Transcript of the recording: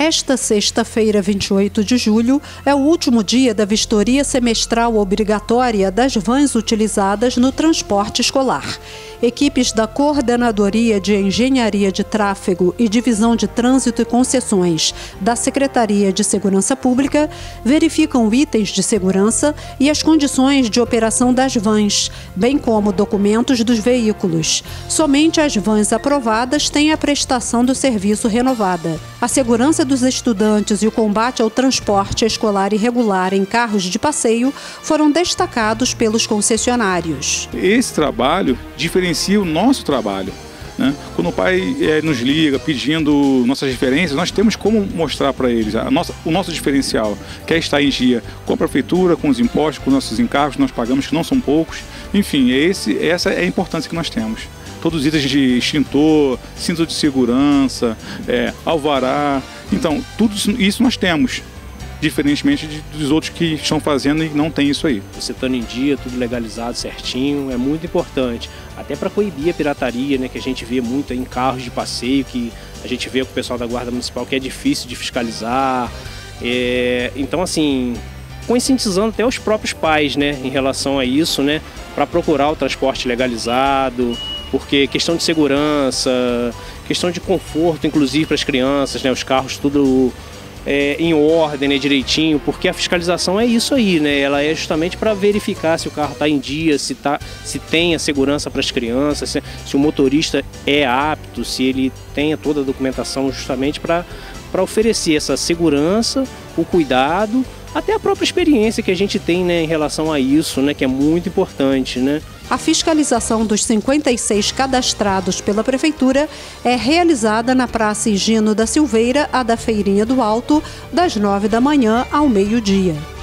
Esta sexta-feira, 28 de julho, é o último dia da vistoria semestral obrigatória das vans utilizadas no transporte escolar. Equipes da Coordenadoria de Engenharia de Tráfego e Divisão de Trânsito e Concessões da Secretaria de Segurança Pública verificam itens de segurança e as condições de operação das vans, bem como documentos dos veículos. Somente as vans aprovadas têm a prestação do serviço renovada. A segurança dos estudantes e o combate ao transporte escolar irregular em carros de passeio foram destacados pelos concessionários. Esse trabalho diferencia o nosso trabalho, né? Quando o pai nos liga pedindo nossas referências, nós temos como mostrar para eles o nosso diferencial, que é estar em dia com a prefeitura, com os impostos, com os nossos encargos que nós pagamos, que não são poucos. Enfim, essa é a importância que nós temos. Todos os itens de extintor, cinto de segurança, alvará. Então, tudo isso nós temos, diferentemente dos outros que estão fazendo e não tem isso aí. Você estando em dia, tudo legalizado certinho, é muito importante. Até para coibir a pirataria, né, que a gente vê muito em carros de passeio, que a gente vê com o pessoal da Guarda Municipal que é difícil de fiscalizar. Então, assim, conscientizando até os próprios pais, né, em relação a isso, né, para procurar o transporte legalizado, porque questão de segurança, questão de conforto, inclusive para as crianças, né, os carros tudo em ordem, né, direitinho, porque a fiscalização é isso aí, né? Ela é justamente para verificar se o carro está em dia, se tem a segurança para as crianças, se o motorista é apto, se ele tem toda a documentação justamente para oferecer essa segurança, o cuidado, até a própria experiência que a gente tem, né, em relação a isso, né, que é muito importante, né? A fiscalização dos 56 cadastrados pela Prefeitura é realizada na Praça Higino da Silveira, a da Feirinha do Alto, das 9 da manhã ao meio-dia.